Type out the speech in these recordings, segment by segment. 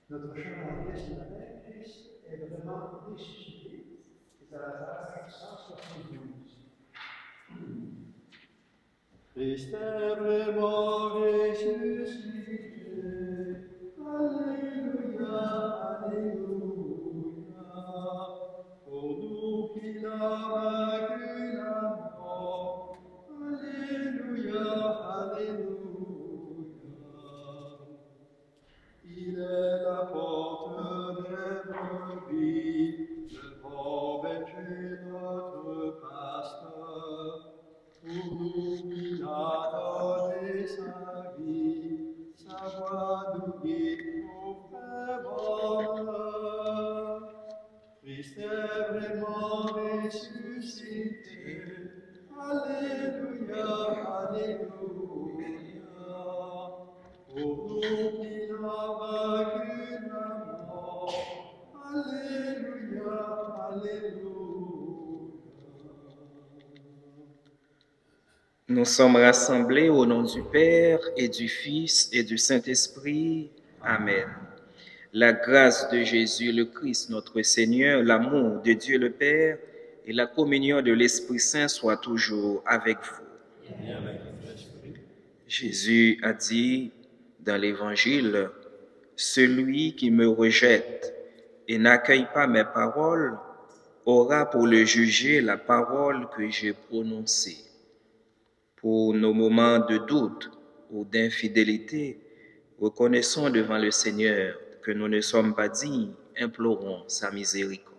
Notre chevalier ce matin, Christ est vraiment ressuscité. C'est à la page 172. Christ est vraiment ressuscité. Alléluia, Alléluia. Pour nous qu'il a vaincu la mort. Alléluia, Alléluia. Il est la porte des brebis, le bon berger notre pasteur. Pour nous il a donné sa vie, sa voix nous guide au vrai bonheur. Christ est vraiment ressuscité. Alléluia, Alléluia. Pour nous qu'il a vaincu la mort. Alléluia, Alléluia. Nous sommes rassemblés au nom du Père et du Fils et du Saint-Esprit. Amen. La grâce de Jésus le Christ, notre Seigneur, l'amour de Dieu le Père et la communion de l'Esprit Saint soient toujours avec vous. Jésus a dit dans l'Évangile, « Celui qui me rejette et n'accueille pas mes paroles aura pour le juger la parole que j'ai prononcée. » Pour nos moments de doute ou d'infidélité, reconnaissons devant le Seigneur que nous ne sommes pas dignes, implorons sa miséricorde.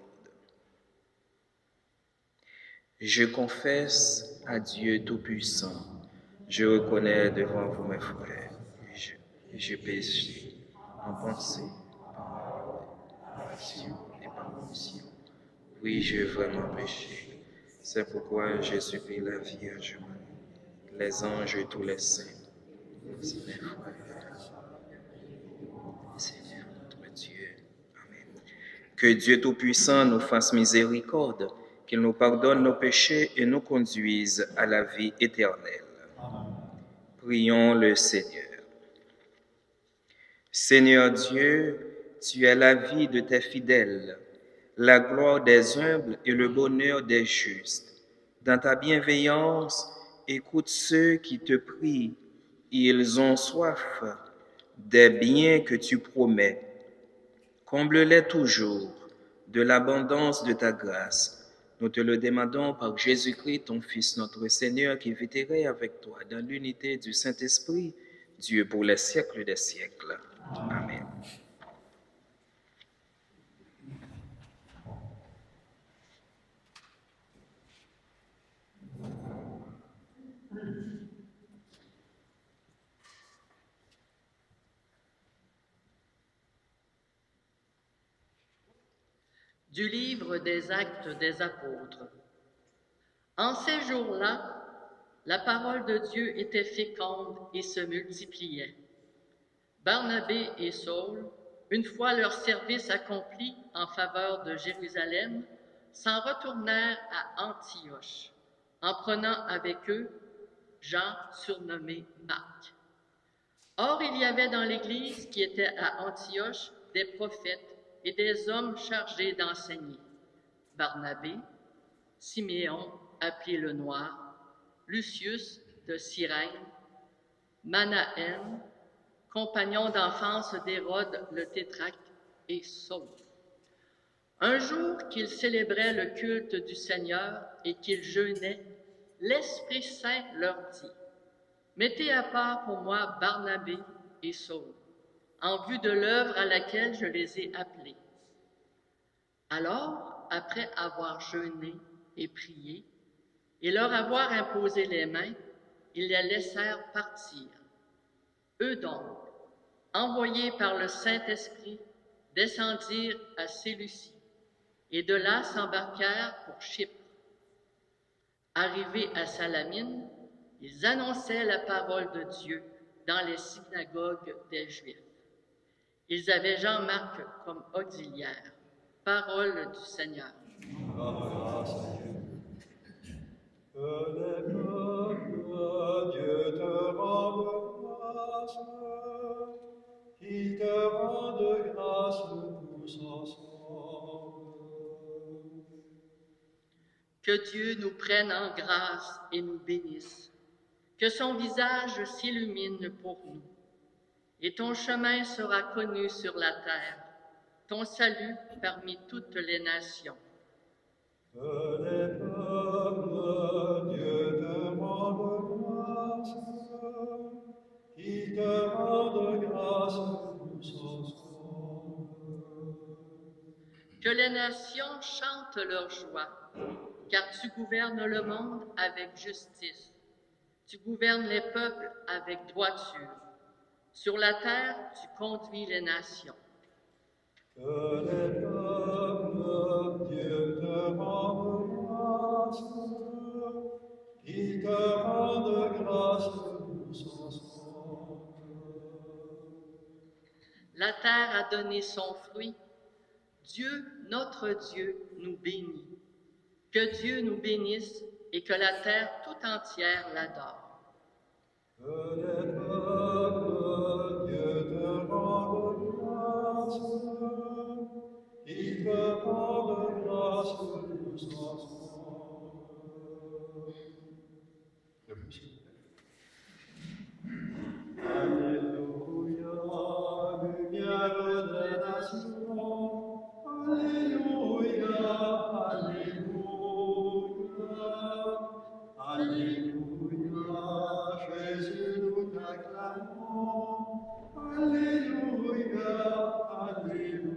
Je confesse à Dieu Tout-Puissant, je reconnais devant vous mes frères, j'ai péché en pensée, par action et par omission. Oui, j'ai vraiment péché. C'est pourquoi je supplie la Vierge Marie, les anges et tous les saints, aussi mes frères, Seigneur notre Dieu. Amen. Que Dieu Tout-Puissant nous fasse miséricorde, qu'il nous pardonne nos péchés et nous conduise à la vie éternelle. Prions le Seigneur. Seigneur Dieu, tu es la vie de tes fidèles, la gloire des humbles et le bonheur des justes. Dans ta bienveillance, écoute ceux qui te prient. Ils ont soif des biens que tu promets. Comble-les toujours de l'abondance de ta grâce. Nous te le demandons par Jésus-Christ, ton Fils, notre Seigneur, qui vit et règne avec toi dans l'unité du Saint-Esprit, Dieu pour les siècles des siècles. Amen. Du livre des Actes des Apôtres. En ces jours-là, la parole de Dieu était féconde et se multipliait. Barnabé et Saul, une fois leur service accompli en faveur de Jérusalem, s'en retournèrent à Antioche, en prenant avec eux Jean surnommé Marc. Or, il y avait dans l'Église qui était à Antioche des prophètes et des hommes chargés d'enseigner. Barnabé, Siméon, appelé le Noir, Lucius de Cyrène, Manahen, compagnon d'enfance d'Hérode le tétrarque, et Saul. Un jour qu'ils célébraient le culte du Seigneur et qu'ils jeûnaient, l'Esprit Saint leur dit, « Mettez à part pour moi Barnabé et Saul, en vue de l'œuvre à laquelle je les ai appelés. » Alors, après avoir jeûné et prié, et leur avoir imposé les mains, ils les laissèrent partir. Eux donc, envoyés par le Saint-Esprit, descendirent à Séleucie, et de là s'embarquèrent pour Chypre. Arrivés à Salamine, ils annonçaient la parole de Dieu dans les synagogues des Juifs. Ils avaient Jean-Marc comme auxiliaire. Parole du Seigneur. Grâce à Dieu. Que les peuples, Dieu te rende grâce, qu'il te rende rende grâce tous ensemble. Que Dieu nous prenne en grâce et nous bénisse. Que son visage s'illumine pour nous. Et ton chemin sera connu sur la terre, ton salut parmi toutes les nations. Que les peuples, Dieu te rende grâce, qui te rende grâce tous ensemble. Que les nations chantent leur joie, car tu gouvernes le monde avec justice. Tu gouvernes les peuples avec droiture. Sur la terre, tu conduis les nations. Que les peuples, Dieu te rende grâce, qui te rende grâce tous ensemble. La terre a donné son fruit. Dieu, notre Dieu, nous bénit. Que Dieu nous bénisse et que la terre tout entière l'adore. Que les peuples, Dieu te rende grâce, qui te rende grâce tous ensemble. Alléluia, lumière des nations. Alléluia, alléluia. Alléluia, Jésus, nous t'acclamons. Alléluia, alléluia.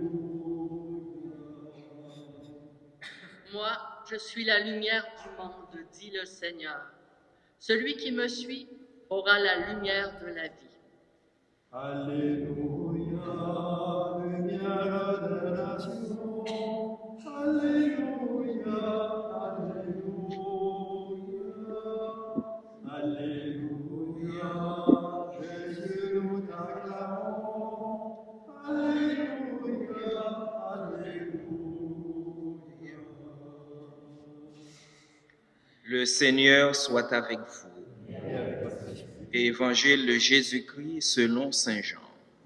Moi, je suis la lumière du monde, dit le Seigneur. Celui qui me suit aura la lumière de la vie. Alléluia, lumière des nations. Alléluia, alléluia. Alléluia, Jésus, nous t'acclamons. Alléluia, alléluia. Le Seigneur soit avec vous. Évangile de Jésus-Christ selon saint Jean.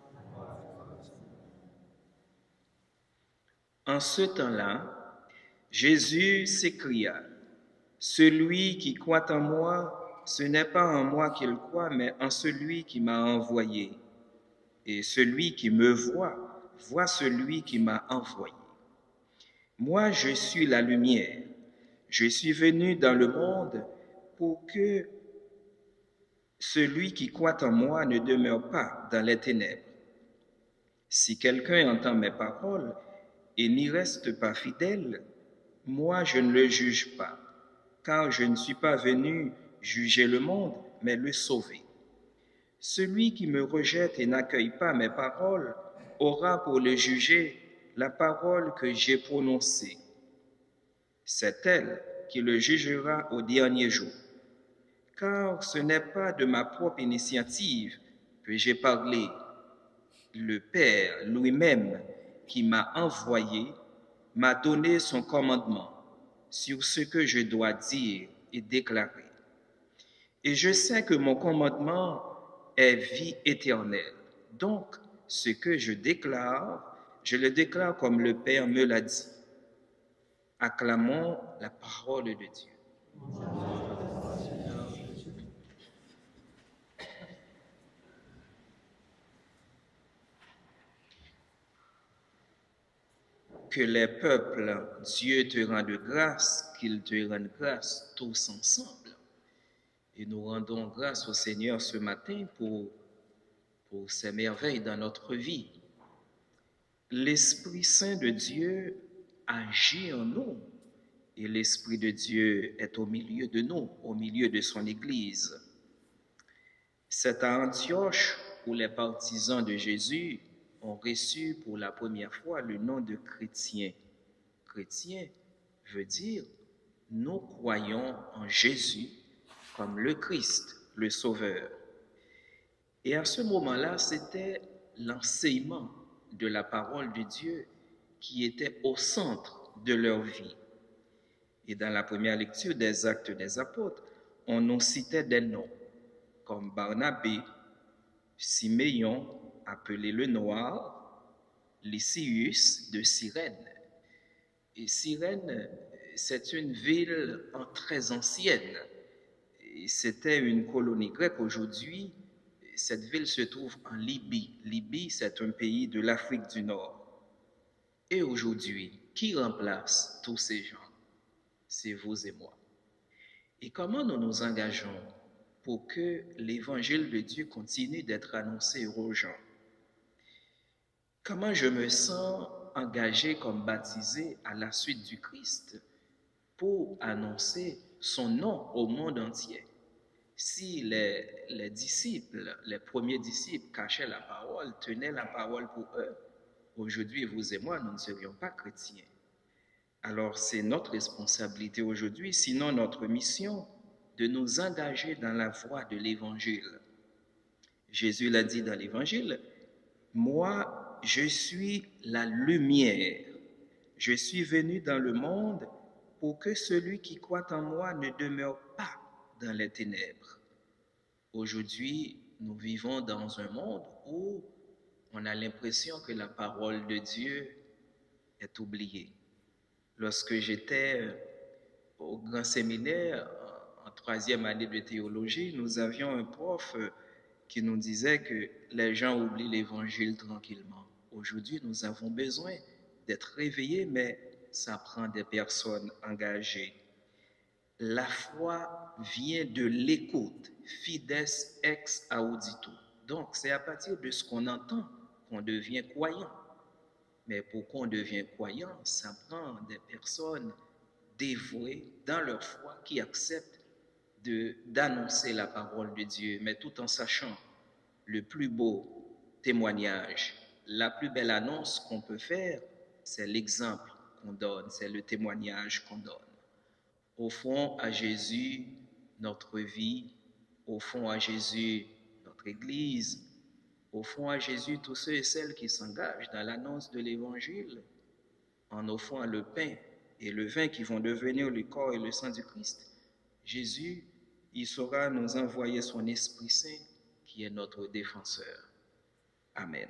En ce temps-là, Jésus s'écria, « Celui qui croit en moi, ce n'est pas en moi qu'il croit, mais en celui qui m'a envoyé. Et celui qui me voit, voit celui qui m'a envoyé. Moi, je suis la lumière. Je suis venu dans le monde pour que celui qui croit en moi ne demeure pas dans les ténèbres. Si quelqu'un entend mes paroles et n'y reste pas fidèle, moi je ne le juge pas, car je ne suis pas venu juger le monde, mais le sauver. Celui qui me rejette et n'accueille pas mes paroles aura pour le juger la parole que j'ai prononcée. C'est elle qui le jugera au dernier jour. Car ce n'est pas de ma propre initiative que j'ai parlé. Le Père lui-même qui m'a envoyé m'a donné son commandement sur ce que je dois dire et déclarer. Et je sais que mon commandement est vie éternelle. Donc, ce que je le déclare comme le Père me l'a dit. Acclamons la parole de Dieu. Que les peuples, Dieu te rende grâce, qu'il te rende grâce tous ensemble. Et nous rendons grâce au Seigneur ce matin pour ces merveilles dans notre vie. L'Esprit Saint de Dieu agit en nous et l'Esprit de Dieu est au milieu de nous, au milieu de son Église. C'est à Antioche où les partisans de Jésus ont reçu pour la première fois le nom de chrétiens. Chrétien veut dire nous croyons en Jésus comme le Christ, le Sauveur. Et à ce moment-là, c'était l'enseignement de la parole de Dieu qui était au centre de leur vie. Et dans la première lecture des Actes des Apôtres, on nous citait des noms comme Barnabé, Siméon, appelé le Noir, Lysius de Cyrène. Et Cyrène, c'est une ville très ancienne. C'était une colonie grecque. Aujourd'hui, cette ville se trouve en Libye. Libye, c'est un pays de l'Afrique du Nord. Et aujourd'hui, qui remplace tous ces gens? C'est vous et moi. Et comment nous nous engageons pour que l'évangile de Dieu continue d'être annoncé aux gens? Comment je me sens engagé comme baptisé à la suite du Christ pour annoncer son nom au monde entier? Si les disciples, les premiers disciples cachaient la parole, tenaient la parole pour eux, aujourd'hui, vous et moi, nous ne serions pas chrétiens. Alors, c'est notre responsabilité aujourd'hui, sinon notre mission, de nous engager dans la voie de l'Évangile. Jésus l'a dit dans l'Évangile, « Moi, je suis la lumière. Je suis venu dans le monde pour que celui qui croit en moi ne demeure pas dans les ténèbres. » Aujourd'hui, nous vivons dans un monde où on a l'impression que la parole de Dieu est oubliée. Lorsque j'étais au grand séminaire, en 3e année de théologie, nous avions un prof qui nous disait que les gens oublient l'Évangile tranquillement. Aujourd'hui, nous avons besoin d'être réveillés, mais ça prend des personnes engagées. La foi vient de l'écoute, fides ex audito. Donc, c'est à partir de ce qu'on entend qu'on devient croyant. Mais pour qu'on devienne croyant, ça prend des personnes dévouées dans leur foi qui acceptent d'annoncer la parole de Dieu, mais tout en sachant le plus beau témoignage, la plus belle annonce qu'on peut faire, c'est l'exemple qu'on donne, c'est le témoignage qu'on donne. Offrons à Jésus notre vie, offrons à Jésus notre Église, offrons à Jésus tous ceux et celles qui s'engagent dans l'annonce de l'Évangile, en offrant le pain et le vin qui vont devenir le corps et le sang du Christ. Jésus, il saura nous envoyer son Esprit Saint qui est notre défenseur. Amen.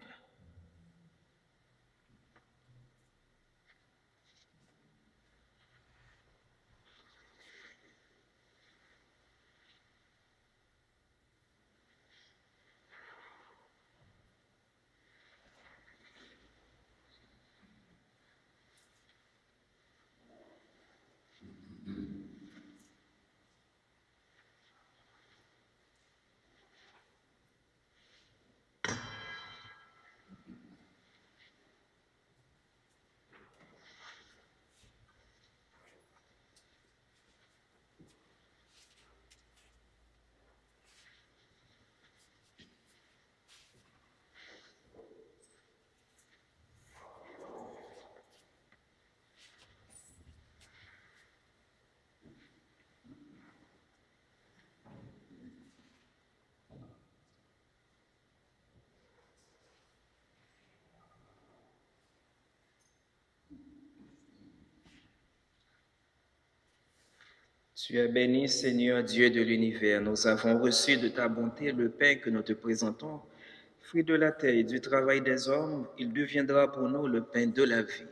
Tu es béni, Seigneur Dieu de l'univers. Nous avons reçu de ta bonté le pain que nous te présentons. Fruit de la terre et du travail des hommes, il deviendra pour nous le pain de la vie.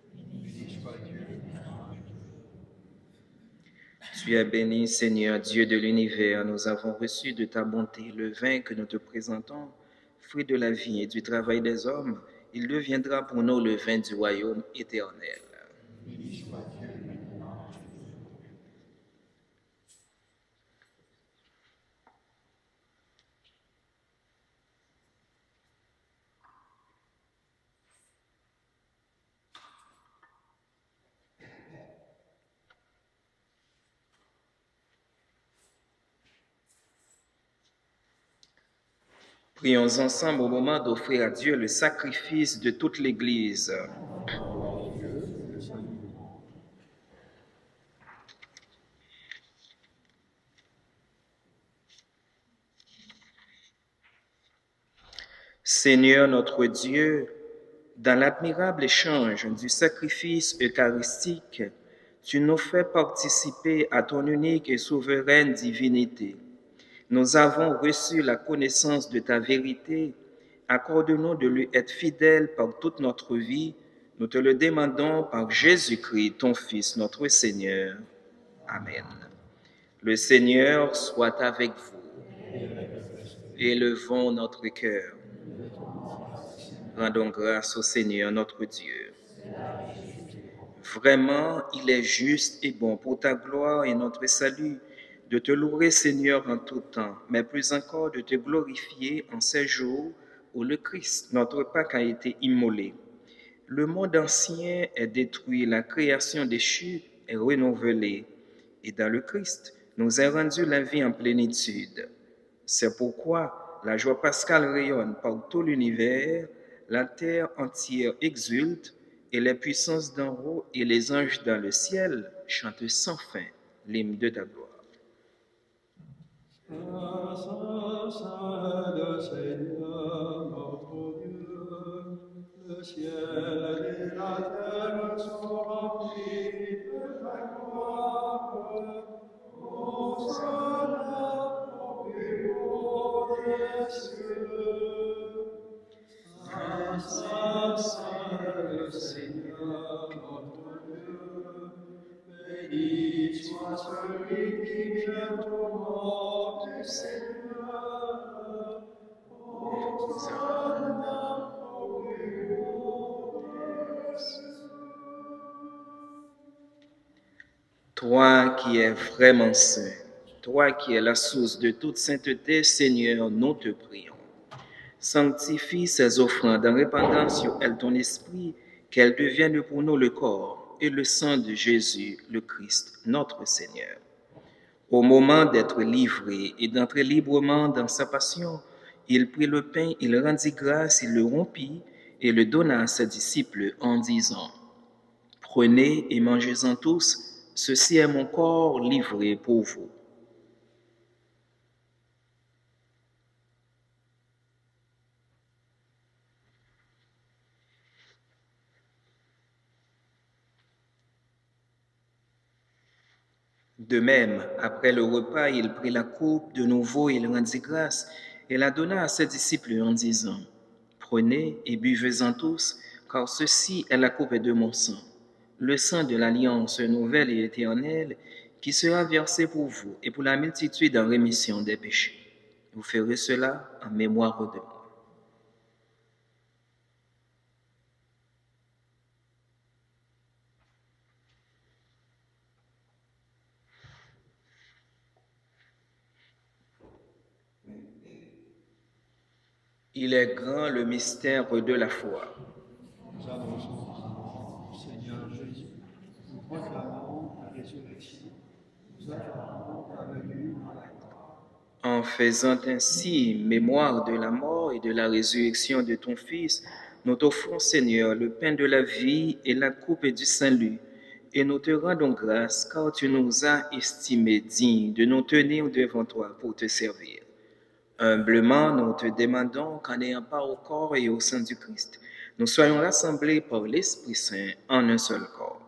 Tu es béni, Seigneur Dieu de l'univers. Nous avons reçu de ta bonté le vin que nous te présentons. Fruit de la vie et du travail des hommes, il deviendra pour nous le vin du royaume éternel. Prions ensemble au moment d'offrir à Dieu le sacrifice de toute l'Église. Seigneur notre Dieu, dans l'admirable échange du sacrifice eucharistique, tu nous fais participer à ton unique et souveraine divinité. Nous avons reçu la connaissance de ta vérité Accorde-nous de lui être fidèles par toute notre vie. Nous te le demandons par Jésus-Christ, ton Fils, notre Seigneur. Amen. Le Seigneur soit avec vous. Élevons notre cœur. Rendons grâce au Seigneur notre Dieu. Vraiment, il est juste et bon pour ta gloire et notre salut de te louer, Seigneur, en tout temps, mais plus encore de te glorifier en ces jours où le Christ, notre Pâque, a été immolé. Le monde ancien est détruit, la création déchue est renouvelée, et dans le Christ, nous est rendue la vie en plénitude. C'est pourquoi la joie pascale rayonne par tout l'univers, la terre entière exulte, et les puissances d'en haut et les anges dans le ciel chantent sans fin l'hymne de ta gloire. Le Seigneur notre Dieu, le ciel et la terre sont remplis de ta gloire. Hosanna au plus haut des cieux. Saint, Saint, Saint, le Seigneur notre Dieu, béni soit celui qui vient au nom du Seigneur. Hosanna au plus haut des cieux. Toi qui es vraiment saint, toi qui es la source de toute sainteté, Seigneur, nous te prions. Sanctifie ces offrandes en répandant sur elles ton esprit, qu'elles deviennent pour nous le corps et le sang de Jésus, le Christ, notre Seigneur. Au moment d'être livré et d'entrer librement dans sa passion, il prit le pain, il rendit grâce, il le rompit et le donna à ses disciples en disant: « Prenez et mangez-en tous, ceci est mon corps livré pour vous. » De même, après le repas, il prit la coupe de nouveau, il rendit grâce et la donna à ses disciples en disant: « Prenez et buvez-en tous, car ceci est la coupe de mon sang, le sang de l'alliance nouvelle et éternelle, qui sera versé pour vous et pour la multitude en rémission des péchés. Vous ferez cela en mémoire de moi. » Il est grand le mystère de la foi. Nous annonçons la mort du Seigneur Jésus. Nous proclamons la résurrection. Nous acclamons ta venue dans la gloire. En faisant ainsi mémoire de la mort et de la résurrection de ton Fils, nous t'offrons, Seigneur, le pain de la vie et la coupe du salut, et nous te rendons grâce car tu nous as estimés dignes de nous tenir devant toi pour te servir. Humblement, nous te demandons qu'en ayant part au corps et au sang du Christ, nous soyons rassemblés par l'Esprit Saint en un seul corps.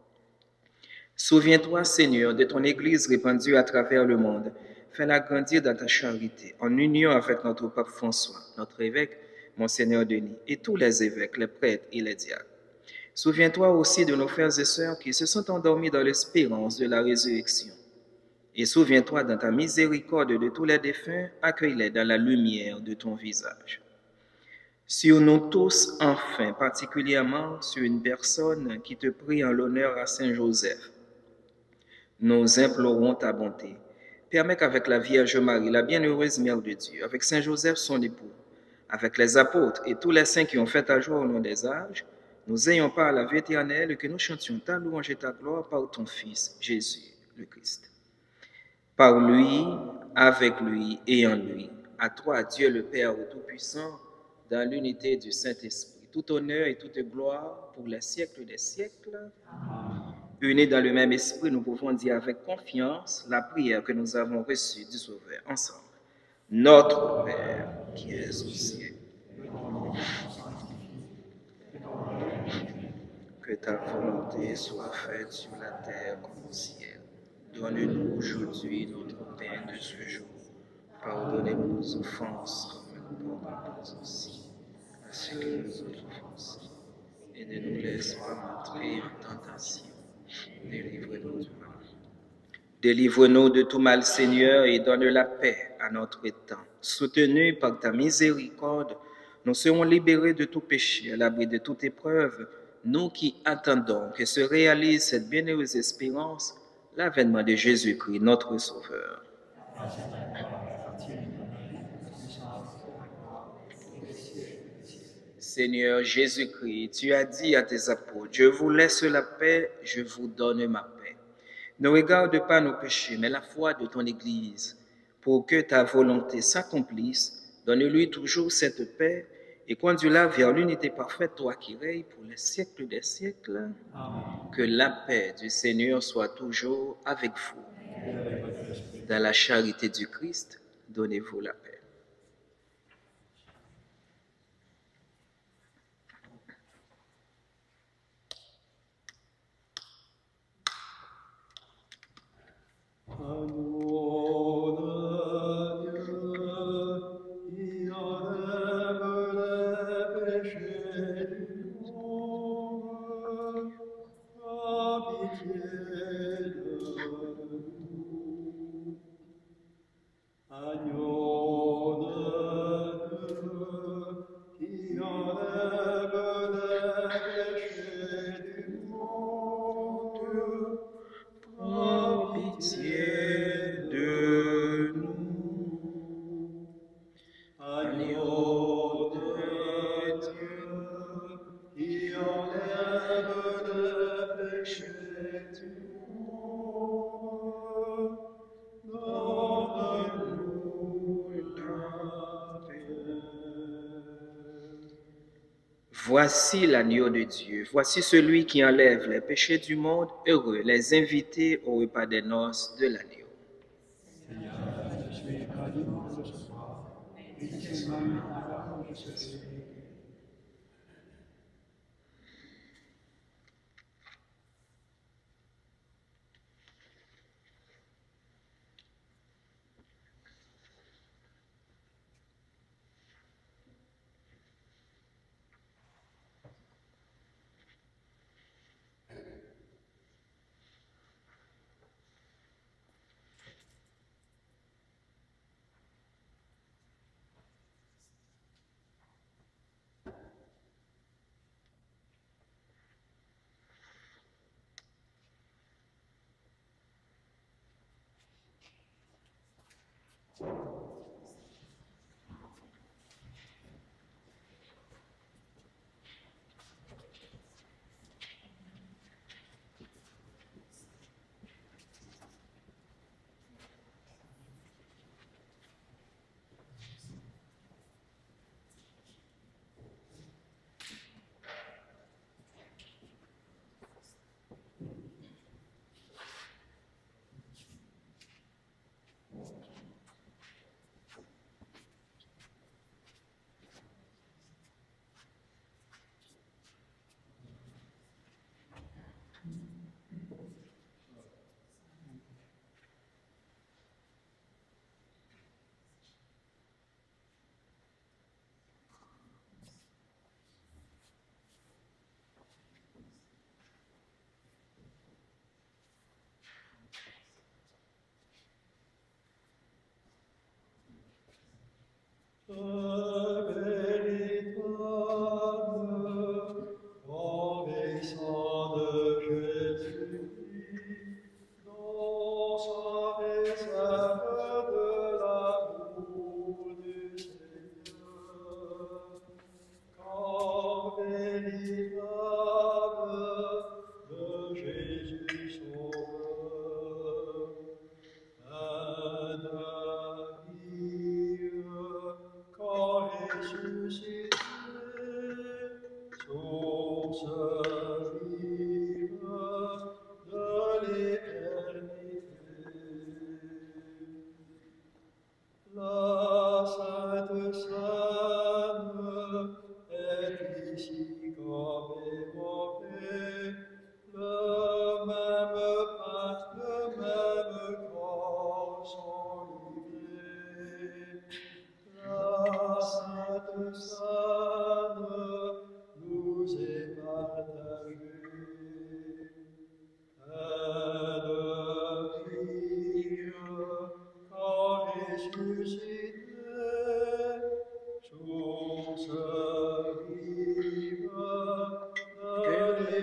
Souviens-toi, Seigneur, de ton Église répandue à travers le monde. Fais-la grandir dans ta charité, en union avec notre pape François, notre évêque, Monseigneur Denis, et tous les évêques, les prêtres et les diacres. Souviens-toi aussi de nos frères et sœurs qui se sont endormis dans l'espérance de la résurrection. Et souviens-toi dans ta miséricorde de tous les défunts, accueille-les dans la lumière de ton visage. Sur nous tous, enfin, particulièrement sur une personne qui te prie en l'honneur à Saint Joseph, nous implorons ta bonté. Permets qu'avec la Vierge Marie, la bienheureuse Mère de Dieu, avec Saint Joseph son époux, avec les apôtres et tous les saints qui ont fait ta joie au nom des âges, nous ayons part à la vie éternelle et que nous chantions ta louange et ta gloire par ton Fils, Jésus, le Christ. Par lui, avec lui et en lui, à toi, Dieu le Père Tout-Puissant, dans l'unité du Saint-Esprit, tout honneur et toute gloire pour les siècles des siècles. Unis dans le même esprit, nous pouvons dire avec confiance la prière que nous avons reçue du Sauveur ensemble. Notre Père qui es aux cieux, que ta volonté soit faite sur la terre comme au ciel. Donne-nous aujourd'hui notre pain de ce jour. Pardonnez-nous nos offenses, comme nous pardonnons aussi ce que nous offensons, et ne nous laisse pas entrer en tentation. Délivre-nous du mal. Délivre-nous de tout mal, Seigneur, et donne la paix à notre temps. Soutenus par ta miséricorde, nous serons libérés de tout péché, à l'abri de toute épreuve, nous qui attendons que se réalise cette bienheureuse espérance, l'avènement de Jésus-Christ, notre Sauveur. Seigneur Jésus-Christ, tu as dit à tes apôtres, je vous laisse la paix, je vous donne ma paix. Ne regarde pas nos péchés, mais la foi de ton Église. Pour que ta volonté s'accomplisse, donne-lui toujours cette paix et conduis-la vers l'unité parfaite, toi qui règnes pour les siècles des siècles. Amen. Que la paix du Seigneur soit toujours avec vous. Dans la charité du Christ, donnez-vous la paix. Agneau de Dieu, qui enlève les péchés du monde, aie pitié de nous. Agneau de Dieu, qui enlève les péchés du monde, Prends pitié de nous. Agneau de Dieu, qui enlève le péché du monde, donne-nous la paix. Voici l'agneau de Dieu, voici celui qui enlève les péchés du monde. Heureux les invités au repas des noces de l'agneau. Seigneur, je suis pas dimanche ce soir, et tu m'as mis avant de ce Christ. Véritable correspond de Jésus-Christ, dans sa réserve de l'amour du Seigneur. Corps véritable de Jésus Sauveur, un navire quand ressuscité, source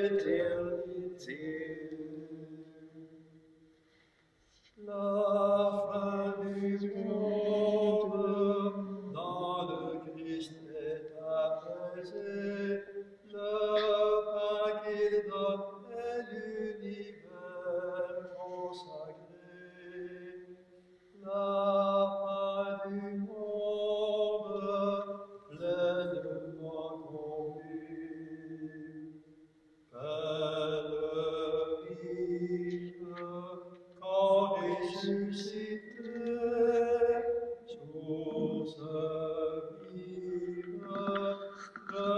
l'éternité. La fin du monde dans le Christ est apaisée, le pain qu'il donne est l'univers consacré. La fin du monde pleinement convue. Quelle vive quand ressuscité, source vive de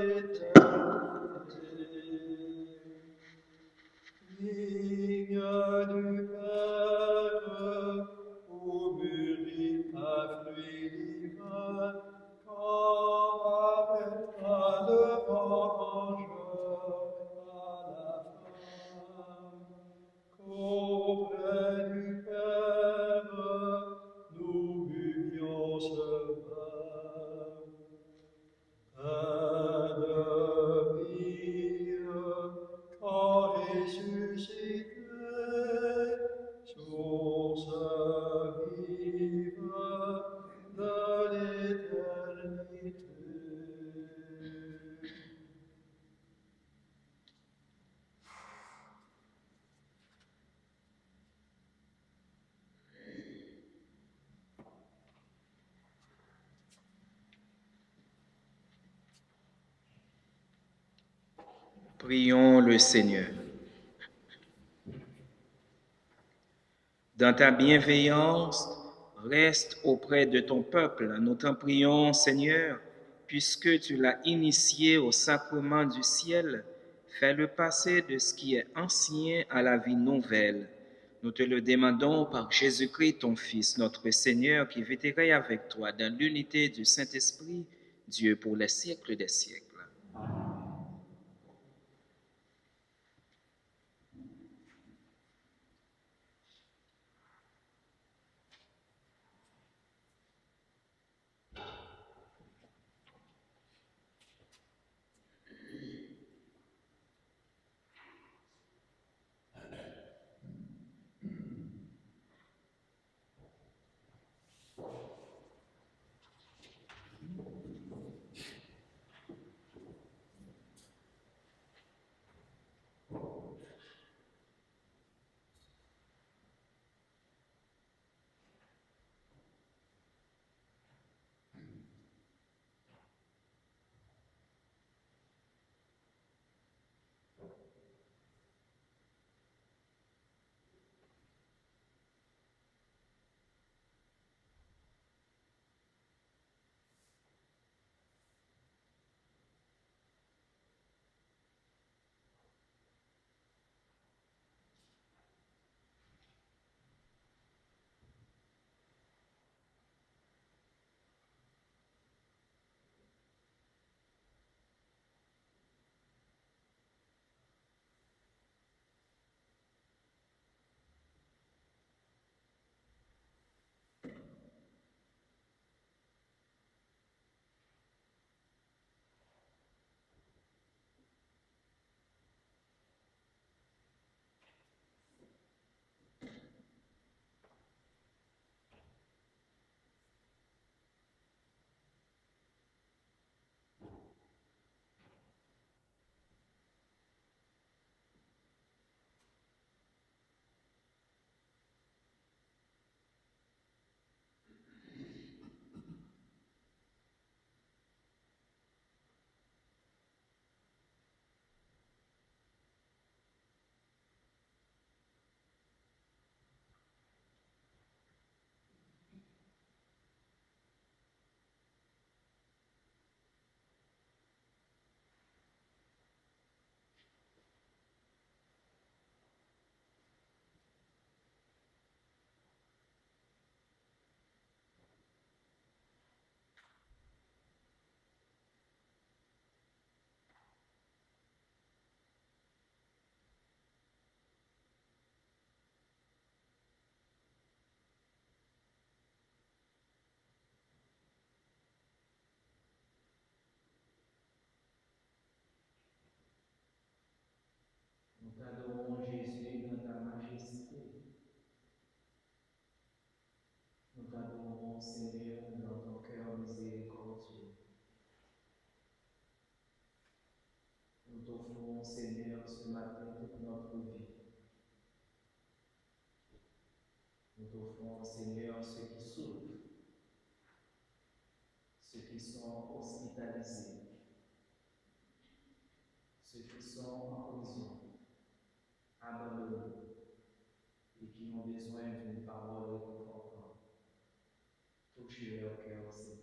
l'éternité. Vigne du Père, où mûrit un fruit divin, quand paraîtra le vengeur à la fin. Qu'auprès du Père, nous buvions ce vin. Peine vive, quand ressuscité, source vive de l'éternité. Prions le Seigneur. Dans ta bienveillance, reste auprès de ton peuple. Nous t'en prions, Seigneur, puisque tu l'as initié au sacrement du ciel, fais-le passer de ce qui est ancien à la vie nouvelle. Nous te le demandons par Jésus-Christ, ton Fils, notre Seigneur, qui vit et règne avec toi dans l'unité du Saint-Esprit, Dieu pour les siècles des siècles. Nous t'adorons, Jésus, dans ta majesté. Nous t'adorons, Seigneur, dans ton cœur miséricordieux. Nous t'offrons, Seigneur, ce matin toute notre vie. Nous t'offrons, Seigneur, ceux qui souffrent, ceux qui sont hospitalisés, ceux qui sont en prison, abandonnés et qui ont besoin d'une parole réconfortante. Touchez leur cœur, Seigneur.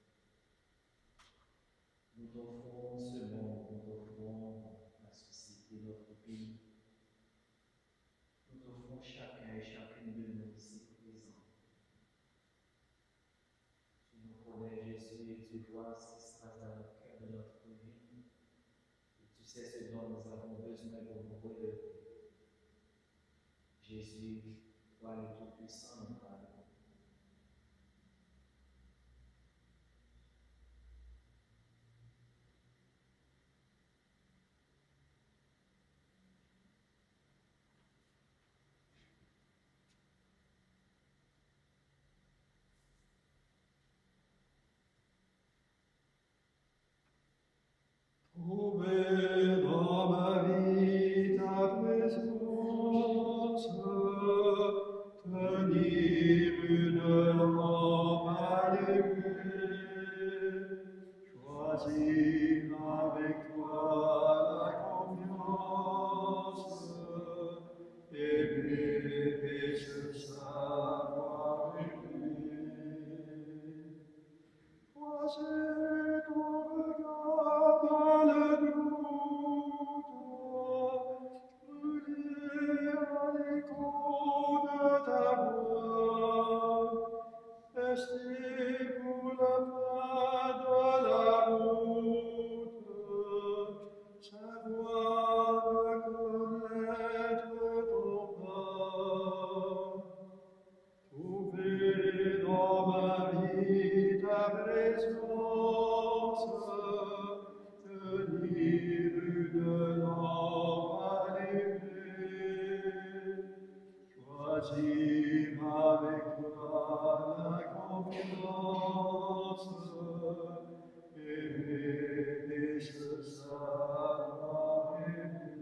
Nous t'offrons ce monde, nous t'offrons la société, notre pays. Nous t'offrons chacun et chacune de nous ici présents. Tu nous connais, Jésus, et tu vois ce qui se passe dans le cœur de notre vie. Et tu sais ce dont nous avons besoin pour nous relever. Jésus, toi le Tout-Puissant, nous parlons. Trouvez dans ma vie ta présence, tenir une lampe allumée, choisir avec toi la confiance, aimer et se savoir aimer. Croisez ton regard dans le doute, brûlez à l'écho de ta voix, restez pour la fin de la route, savoir reconnaître ton pas. Trouvez dans ma vie ta présence, tenir une lampe allumée, choisir avec toi la confiance, aimer et se savoir aimer.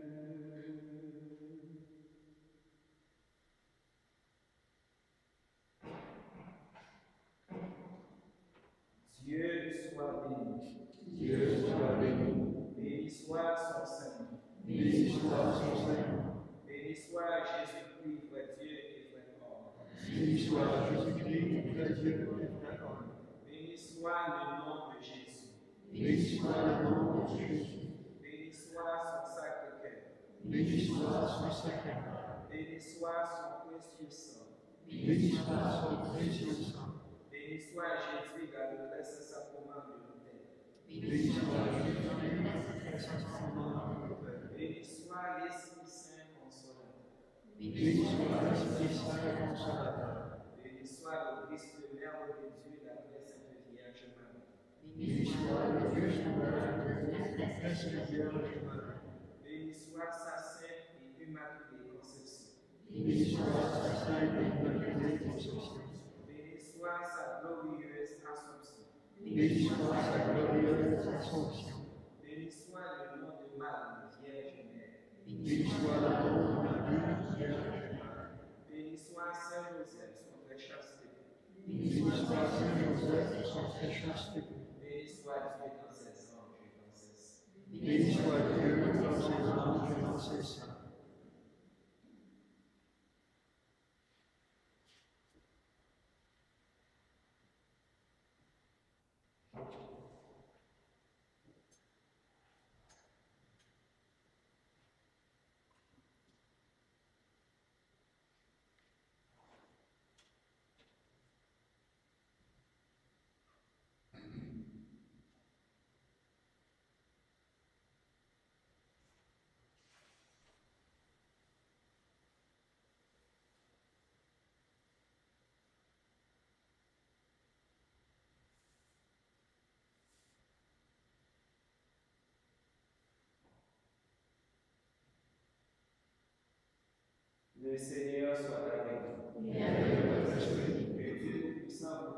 Dieu soit béni. Dieu soit béni. Béni soit son Seigneur. Béni soit son Seigneur. Béni soit Jésus-Christ, vrai Dieu et vrai homme. Béni soit Jésus-Christ, vrai Dieu et vrai homme. Béni soit le nom de Jésus. Béni soit le nom de Jésus. Béni soit son sacré cœur. Béni soit son sacrement. Béni soit son précieux sang. Béni soit son précieux sang. Béni soit Jésus dans le très sacrement de l'autel. Béni soit Jésus, très sacrement de Père. Béni soit l'Esprit Saint consolateur. Béni soit l'Esprit Saint consolateur. Béni soit le Christ, le Mère de Dieu, la très sainte Vierge Marie. Béni soit le Christ, le Mère de Dieu, la très sainte Vierge Marie. Béni soit sa sainte et immaculée conception. Béni soit sa sainte et immaculée conception. Béni soit sa glorieuse Assomption. Béni soit sa glorieuse Assomption. Béni soit le nom de Marie, Vierge Mère. Béni soit le nom de Marie, Vierge Mère. Béni soit Saint Joseph, son très chaste époux. Béni soit Saint Joseph, son très chaste époux. Béni soit Dieu dans ses anges et dans ses saints. Béni soit Dieu dans ses anges et dans ses saints. Le Seigneur soit avec vous. Et avec votre esprit. Que Dieu Tout-Puissant vous